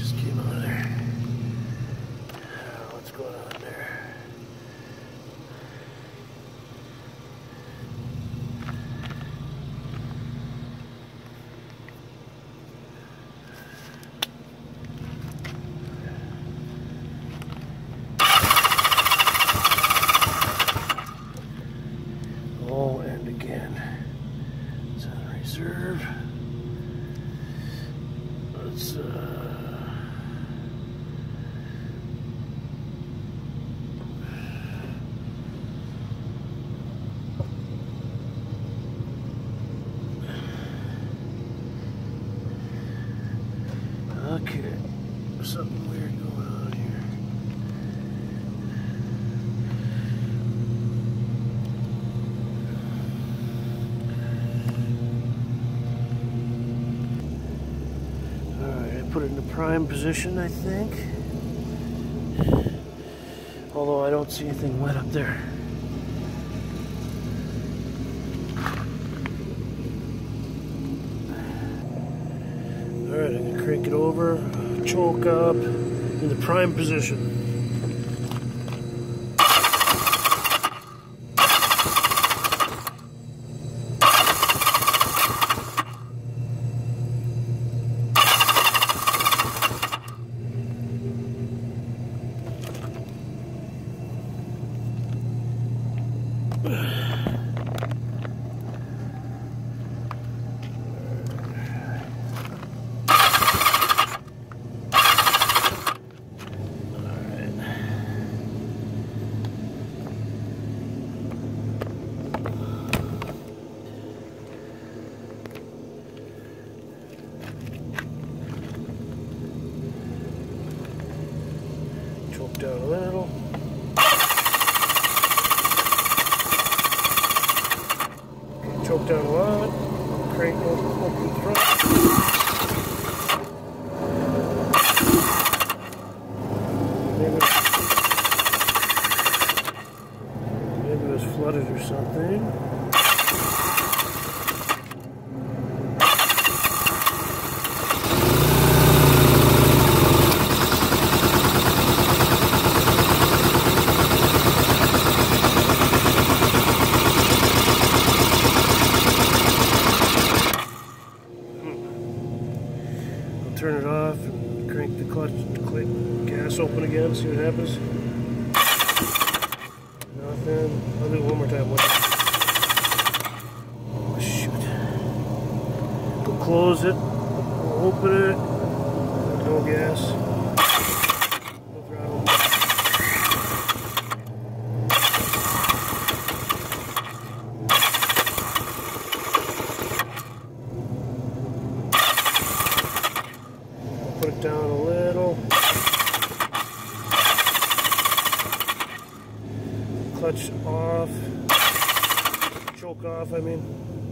just came out of there. What's going on there? Oh, and again. It's on reserve. Let's okay, something weird going on here. Alright, I put it in the prime position, I think. Although I don't see anything wet up there. Alright, I'm going to crank it over, choke up in the prime position. Choke down a little. Choke down a lot. Crank open the front. Maybe it was flooded or something. Turn it off and crank the clutch, gas open again, see what happens. Nothing. I'll do it one more time. Oh shoot. We'll close it, we'll open it, no gas. No throttle. Put it down a little. Clutch off. Choke off, I mean.